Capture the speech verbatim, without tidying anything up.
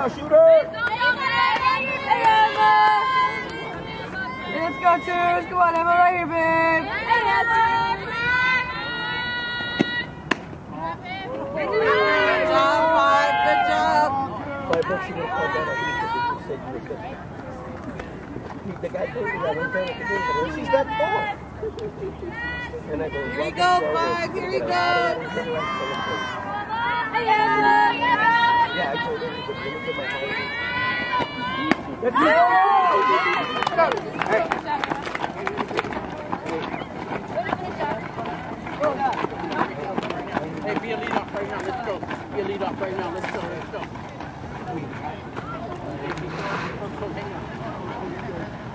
now, shooter. Hey, Emma. Let's go, twos. Come on, Emma, right here, babe. Hey, good job, five. Good job. Five bucks you would have called that up because you said you were good. The guy told me that one time at the game, but she's that ball. And I go, here you go, five. Here you go. Hey, Emma. Yeah, I told her, he said, let me get my holiday. Let's go! Hey. Hey, be a lead off right now. Let's go. Be a lead off right now. Let's go. Let's go.